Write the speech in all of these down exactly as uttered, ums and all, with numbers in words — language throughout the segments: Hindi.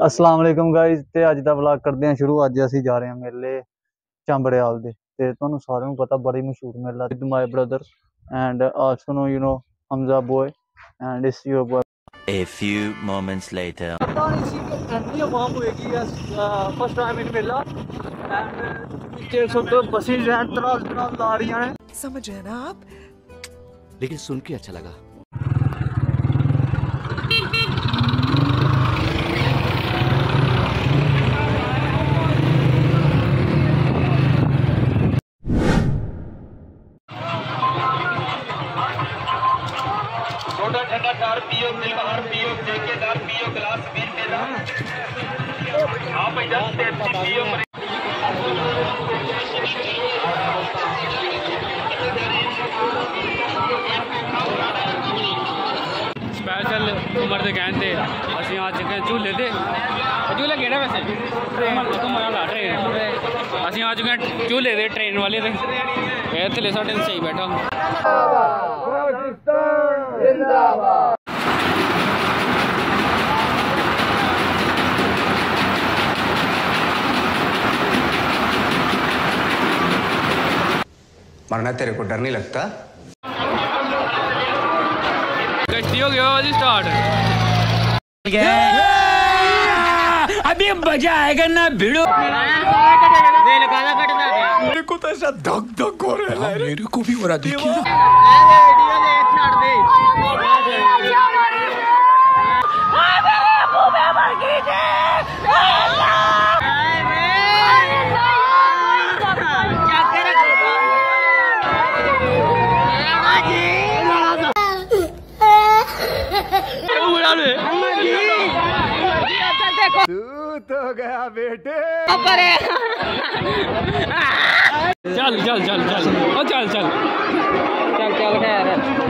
अस्सलाम वालेकुम गाइस ते अज दा व्लॉग करते हैं शुरू। अज असीं जा रहे हैं मेले चांबड़ियाल दे ते तुहानूं सारेआं नूं पता बड़ी मशहूर मेला with my brother and also know you know Hamza boy and it's your boy. A few moments later. First time in मेला एंड सब बसेस एंड त्राल त्राल ला रही हैं, समझ रहे हैं ना आप, लेकिन सुन के अच्छा लगा। छोटा ठंडा टार पियो, तिलहर पियो, ठेकेदार पियो, गिलास बीर मेला आप इधर से पियो। स्पैशल उमर के कहते असीं आ चुके हैं झूले से। झूले केड़ा वैसे घूमने वाला ट्रेन। असीं आ चुके हैं झूले से ट्रेन वाले से। थले साढ़े सही बैठा मरना तेरे को डर नहीं लगता? कश्ती हो गया जी स्टार्ट। अभी मजा आएगा ना भिड़ो। मेरे को तो ऐसा धक धक हो रहा है। मेरे को भी हो रहा देखिए। तू तो गया बेटे। चल चल चल चल ओ चल चल चल चल खैर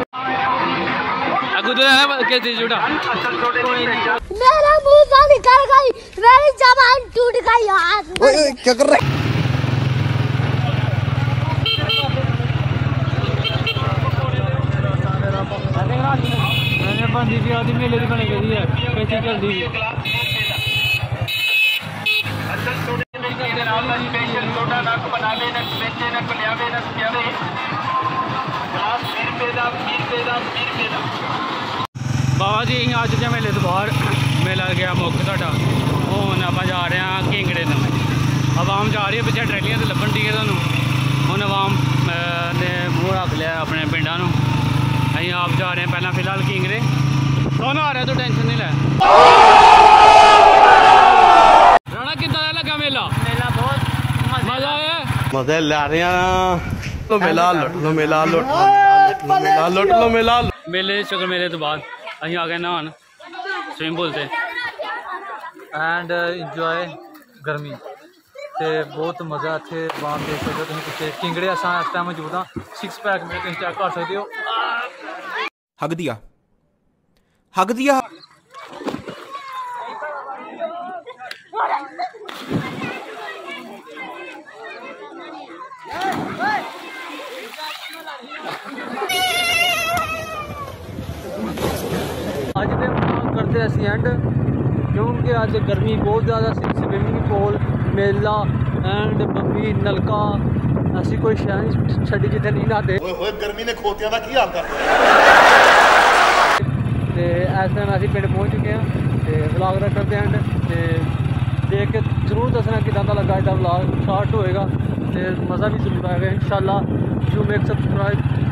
अगू तो है कैसे झूठा। मेरा मुंह से निकल गई, मेरी जबान टूट गई यार। ओए क्या कर रहा है? मैंने बंदी भी आदमी मेले की बनी गई है कैसे चल दी बाबा जी अं आ चुके मेले तो बाहर मेला गया मुख साडा। हुण आप जा रहे हैं किंगड़े न। आवाम जा रही है पिछले ट्रैलियां तो लभन दी है तुहानूं। हुण आवाम ने मूँह रख लिया अपने पिंडां नूं। अं आप जा रहे हैं पहला फिलहाल किंगड़े। कौन आ रहा है तो टेंशन नहीं लै। राणा कितना लगा मेला? मेला बहुत मजा आया। मजे ला रहे हैं। लो मेला लुट लो मेला लुट लो मेला लुट लो मेला। मेले शुक्र मेले तो बाद अं आ गए नहान स्विमिंग पूल से एंड इंजॉय गर्मी ते बहुत मजा इतने बाहर देख सकते हो तुम पिछले किंगड़े। अस इस टाइम मौजूद हाँ सिक्स पैक में तुम चेक कर सकते हो। हक दिया हक दिया। अज तो करते असी एंड क्योंकि अज गर्मी बहुत ज़्यादा सी। स्विमिंग पूल मेला एंड बम्बी नलका असी कोई शहर छड़ी जिते नहीं नहाते। गर्मी ने खोतियां दा की हाल कर ते इस टाइम असी पिंड पहुंच चुके हैं ते व्लॉग रख करते एंड ते देख के जरूर दसना किदां दा लगा। इहदा व्लॉग शार्ट होएगा ते मज़ा भी जरूर आएगा इंशाल्लाह। You make subscribe